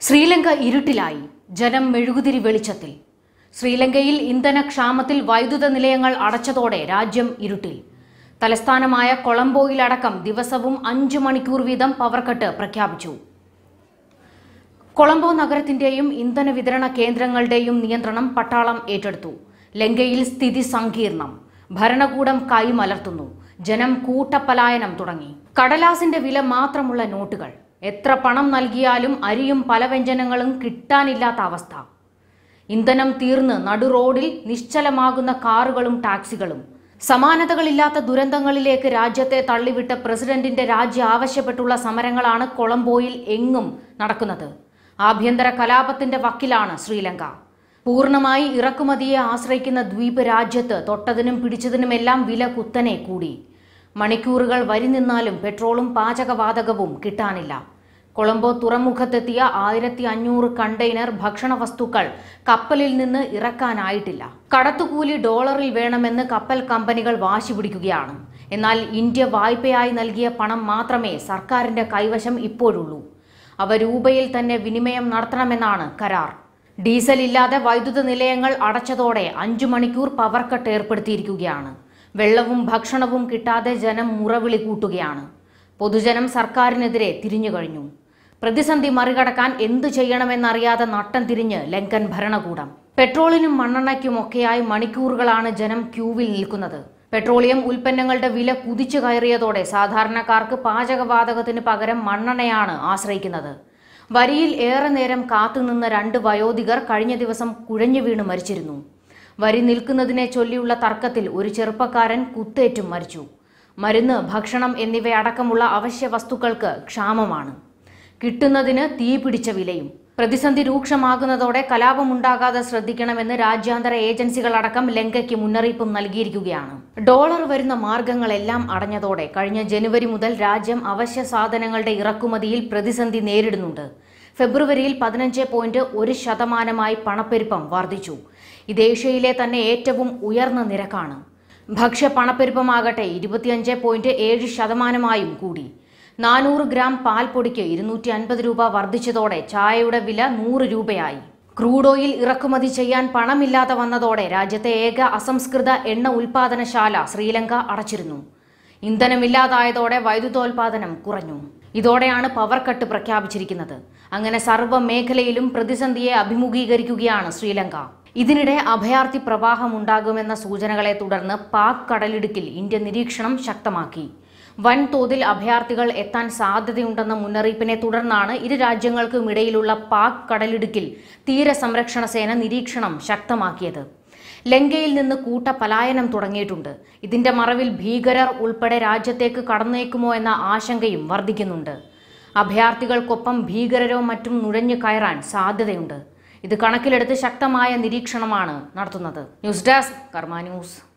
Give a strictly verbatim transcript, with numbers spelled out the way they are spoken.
ശ്രീലങ്ക ഇരുട്ടിലായി, ജനം മെഴുകുതിരി വെളിച്ചത്തിൽ. ശ്രീലങ്കയിൽ ഇന്ധനക്ഷാമത്തിൽ വൈദ്യുത നിലയങ്ങൾ അടച്ചതോടെ രാജ്യം ഇരുട്ടിൽ. തലസ്ഥാനമായ കൊളംബോയിലടക്കം ദിവസവും അഞ്ചു മണിക്കൂർ വീതം പവർ കട്ട് പ്രഖ്യാപിച്ചു. കൊളംബോ നഗരത്തിന്റെയും ഇന്ധന വിതരണ കേന്ദ്രങ്ങളുടെയും നിയന്ത്രണം പട്ടാളം ഏറ്റെടുത്തു. ലങ്കയിൽ സ്ഥിതി സങ്കീർണം. ഭരണകൂടം കൈമലർത്തുന്നു. ജനം കൂട്ടപ്പലായനം തുടങ്ങി. കടലാസിന്റെ വില മാത്രമുള്ള നോട്ടുകൾ. എത്ര പണം നൽകിയാലും അരിയും പലവ്യഞ്ജനങ്ങളും കിട്ടാനില്ലാത്ത അവസ്ഥ. ഇന്ധനം തീർന്ന് നടു റോഡിൽ നിശ്ചലമാകുന്ന കാറുകളും ടാക്സികളും. സമാനതകളില്ലാത്ത ദുരന്തങ്ങളിലേക്ക് രാജ്യത്തെ തള്ളിവിട്ട പ്രസിഡന്റിന്റെ രാജി ആവശ്യപ്പെട്ടുള്ള സമരങ്ങളാണ് കൊളംബോയിൽ എങ്ങും നടക്കുന്നത്. ആഭ്യന്തര കലാപത്തിന്റെ വക്കിലാണ് ശ്രീലങ്ക. പൂർണ്ണമായി ഇറക്കുമതിയെ ആശ്രയിക്കുന്ന ദ്വീപ് രാജ്യത്ത് തൊട്ടതിനും പിടിച്ചതിനുമെല്ലാം വില കുത്തനെ കൂടി. മണിക്കൂറുകൾ വരി നിന്നാലും പെട്രോളും പാചകവാതകവും കിട്ടാനില്ല. കൊളംബോ തുറമുഖത്തെത്തിയ ആയിരത്തി അഞ്ഞൂറ് കണ്ടെയ്നർ ഭക്ഷണ വസ്തുക്കൾ കപ്പലിൽ നിന്ന് ഇറക്കാനായിട്ടില്ല. കടത്തുകൂലി ഡോളറിൽ വേണമെന്ന് കപ്പൽ കമ്പനികൾ വാശി പിടിക്കുകയാണ്. എന്നാൽ ഇന്ത്യ വായ്പയായി നൽകിയ പണം മാത്രമേ സർക്കാരിന്റെ കൈവശം ഇപ്പോഴുള്ളൂ. അവ രൂപയിൽ തന്നെ വിനിമയം നടത്തണമെന്നാണ് കരാർ. ഡീസൽ ഇല്ലാതെ വൈദ്യുത നിലയങ്ങൾ അടച്ചതോടെ അഞ്ചു മണിക്കൂർ പവർ കട്ട് ഏർപ്പെടുത്തിയിരിക്കുകയാണ്. വെള്ളവും ഭക്ഷണവും കിട്ടാതെ ജനം മുറവിളി കൂട്ടുകയാണ്. പൊതുജനം സർക്കാരിനെതിരെ തിരിഞ്ഞുകഴിഞ്ഞു. പ്രതിസന്ധി മറികടക്കാൻ എന്തു ചെയ്യണമെന്നറിയാതെ നട്ടം തിരിഞ്ഞ് ലങ്കൻ ഭരണകൂടം. പെട്രോളിനും മണ്ണെണ്ണയ്ക്കുമൊക്കെയായി മണിക്കൂറുകളാണ് ജനം ക്യൂവിൽ നിൽക്കുന്നത്. പെട്രോളിയം ഉൽപ്പന്നങ്ങളുടെ വില കുതിച്ചു കയറിയതോടെ സാധാരണക്കാർക്ക് പാചകവാതകത്തിന് പകരം മണ്ണെണ്ണയാണ് ആശ്രയിക്കുന്നത്. വരിയിൽ ഏറെ നേരം കാത്തുനിന്ന രണ്ട് വയോധികർ കഴിഞ്ഞ ദിവസം കുഴഞ്ഞു വീണ് മരിച്ചിരുന്നു. വരി നിൽക്കുന്നതിനെ ചൊല്ലിയുള്ള തർക്കത്തിൽ ഒരു ചെറുപ്പക്കാരൻ കുത്തേറ്റും മരിച്ചു. മരുന്ന്, ഭക്ഷണം എന്നിവയടക്കമുള്ള അവശ്യ വസ്തുക്കൾക്ക് ക്ഷാമമാണ്. കിട്ടുന്നതിന് തീ പിടിച്ച വിലയും. പ്രതിസന്ധി രൂക്ഷമാകുന്നതോടെ കലാപമുണ്ടാകാതെ ശ്രദ്ധിക്കണമെന്ന് രാജ്യാന്തര ഏജൻസികളടക്കം ലങ്കയ്ക്ക് മുന്നറിയിപ്പും നൽകിയിരിക്കുകയാണ്. ഡോളർ വരുന്ന മാർഗങ്ങളെല്ലാം അടഞ്ഞതോടെ കഴിഞ്ഞ ജനുവരി മുതൽ രാജ്യം അവശ്യ സാധനങ്ങളുടെ ഇറക്കുമതിയിൽ പ്രതിസന്ധി നേരിടുന്നുണ്ട്. ഫെബ്രുവരിയിൽ പതിനഞ്ച് പോയിന്റ് ഒരു ശതമാനമായി പണപ്പെരുപ്പം വർദ്ധിച്ചു. ഇത് ഏഷ്യയിലെ തന്നെ ഏറ്റവും ഉയർന്ന നിരക്കാണ്. ഭക്ഷ്യ പണപ്പെരുപ്പമാകട്ടെ ഇരുപത്തിയഞ്ച് പോയിന്റ് ഏഴ് ശതമാനമായും കൂടി. നാനൂറ് ഗ്രാം പാൽപ്പൊടിക്ക് ഇരുന്നൂറ്റി അൻപത് രൂപ വർദ്ധിച്ചതോടെ ചായയുടെ വില നൂറ് രൂപയായി. ക്രൂഡ് ഓയിൽ ഇറക്കുമതി ചെയ്യാൻ പണമില്ലാതെ വന്നതോടെ രാജ്യത്തെ ഏക അസംസ്കൃത എണ്ണ ഉൽപാദനശാല ശ്രീലങ്ക അടച്ചിരുന്നു. ഇന്ധനമില്ലാതായതോടെ വൈദ്യുതോൽപാദനം കുറഞ്ഞു. ഇതോടെയാണ് പവർ കട്ട് പ്രഖ്യാപിച്ചിരിക്കുന്നത്. അങ്ങനെ സർവ്വ മേഖലയിലും പ്രതിസന്ധിയെ അഭിമുഖീകരിക്കുകയാണ് ശ്രീലങ്ക. ഇതിനിടെ അഭയാർത്ഥി പ്രവാഹമുണ്ടാകുമെന്ന സൂചനകളെ തുടർന്ന് പാക് കടലിടുക്കിൽ ഇന്ത്യ നിരീക്ഷണം ശക്തമാക്കി. വൻതോതിൽ അഭയാർത്ഥികൾ എത്താൻ സാധ്യതയുണ്ടെന്ന മുന്നറിയിപ്പിനെ തുടർന്നാണ് ഇരു രാജ്യങ്ങൾക്കും ഇടയിലുള്ള പാക് കടലിടുക്കിൽ തീരസംരക്ഷണ സേന നിരീക്ഷണം ശക്തമാക്കിയത്. ലങ്കയിൽ നിന്ന് കൂട്ട പലായനം തുടങ്ങിയിട്ടുണ്ട്. ഇതിന്റെ മറവിൽ ഭീകരർ ഉൾപ്പെടെ രാജ്യത്തേക്ക് കടന്നേക്കുമോ എന്ന ആശങ്കയും വർദ്ധിക്കുന്നുണ്ട്. അഭയാർത്ഥികൾക്കൊപ്പം ഭീകരരോ മറ്റും നുഴഞ്ഞു കയറാൻ സാധ്യതയുണ്ട്. ഇത് കണക്കിലെടുത്ത് ശക്തമായ നിരീക്ഷണമാണ് നടത്തുന്നത്. News desk Karma news.